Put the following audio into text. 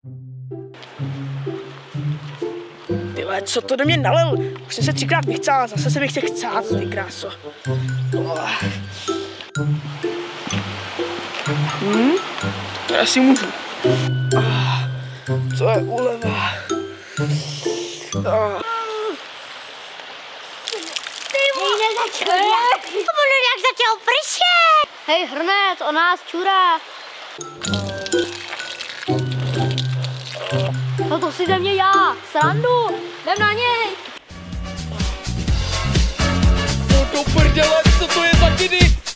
Tyhle, co to do mě nalil? Už jsem se 3krát vychcál, zase se mi chce chcát, ty kráso. To asi můžu. To je úleva. Jak začal pršet! Hej, hrnec, o nás čurá. No to si jdem mě já, srandu, jdem na něj. No do prdele, co to je za kidy?